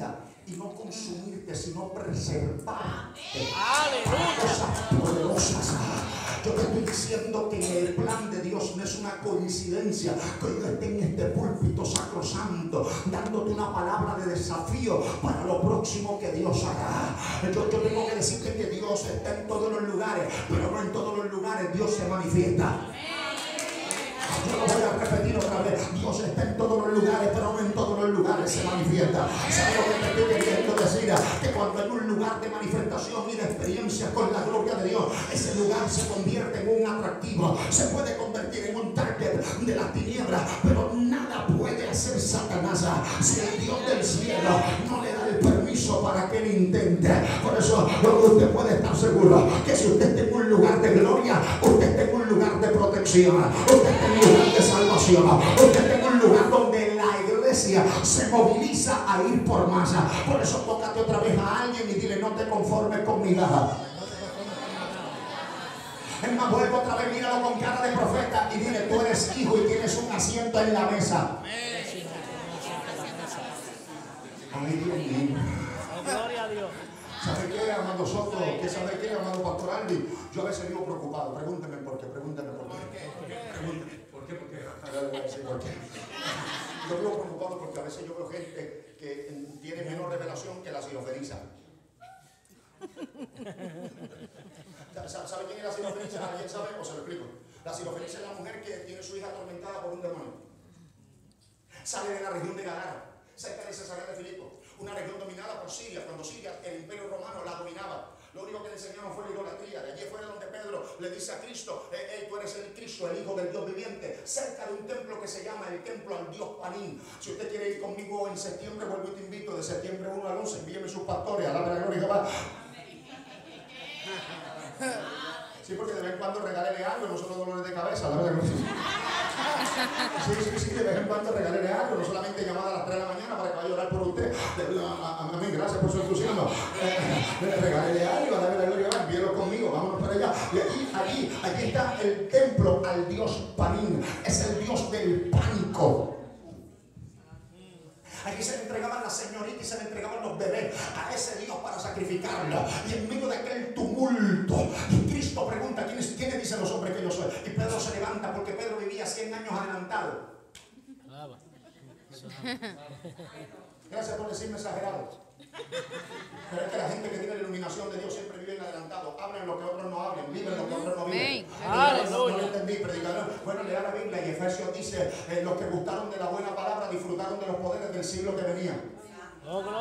vida y no consumirte, sino preservarte. ¡Aleluya! Cosas poderosas. Yo te estoy diciendo que el plan de Dios no es una coincidencia que yo esté en este púlpito sacrosanto dándote una palabra de desafío para lo próximo que Dios hará. Yo tengo que decirte que Dios está en todos los lugares, pero no en todos los lugares Dios se manifiesta. Yo lo voy a repetir otra vez. Dios está en todos los lugares, pero no en todos los lugares se manifiesta. ¿Sabes lo que te estoy queriendo decir? Que cuando hay un lugar de manifestación y de experiencia con la gloria de Dios, ese lugar se convierte en un atractivo, se puede convertir en un target de las tinieblas, pero nada puede hacer Satanás si el Dios del cielo no le da el permiso para que él intente. Por eso usted puede estar seguro que si usted está en un lugar de gloria, usted está en un lugar de protección, usted está en un lugar de salvación, usted está en un lugar donde la iglesia se moviliza a ir por masa. Por eso tócate otra vez a alguien y dile: no te conformes con migajas. Es más, vuelvo otra vez, míralo con cara de profeta y dile: tú eres hijo y tienes un asiento en la mesa. Ay, Dios mío. Gloria a Dios. ¿Sabe qué, amado Soto? ¿Qué sabe qué, amado Pastor Andy? Yo a veces vivo preocupado. Pregúnteme por qué, pregúnteme por qué. Pregúnteme. ¿Por qué? Ahora le voy a decir por qué. Yo vivo preocupado porque a veces yo veo gente que tiene menos revelación que la sirofeniza. ¿Sabe quién es la sirofeniza? ¿Alguien sabe? ¿O se lo explico? La sirofeniza es la mujer que tiene su hija atormentada por un demonio. Sale de la región de Gadara, cerca de Cesarea de Filipo, una región dominada por Siria. Cuando Siria, el imperio romano, la dominaba, lo único que le enseñaron fue la idolatría. De allí fue donde Pedro le dice a Cristo: tú eres el Cristo, el Hijo del Dios viviente, cerca de un templo que se llama el templo al Dios Panín. Si usted quiere ir conmigo en septiembre, vuelvo y te invito, de septiembre 1 al 11, envíeme sus pastores, alabe la gloria de Jehová. Sí, porque de vez en cuando regálele algo, no solo dolores de cabeza, la verdad. Sí, de vez en cuando regálele algo, no solamente llamada a las 3 de la mañana para que vaya a orar por usted. Amén, gracias por su entusiasmo. Regálele algo, dale la gloria, envíelo conmigo, vámonos para allá. Y aquí está el templo al Dios Panín, es el Dios del pánico. Aquí se le entregaban las señoritas y se le entregaban los bebés a ese Dios para sacrificarlo. Y en medio de aquel tumulto, y Cristo pregunta: ¿quiénes dicen los hombres que yo soy? Y Pedro se levanta, porque Pedro vivía 100 años adelantado. Gracias por decirme exagerado. Pero es que la gente que tiene la iluminación de Dios siempre vive en adelantado. Hablen lo que otros no hablen, viven lo que otros no viven. No lo entendí, predicador. Bueno, lea la Biblia y Efesios dice: los que gustaron de la buena palabra disfrutaron de los poderes del siglo que venía.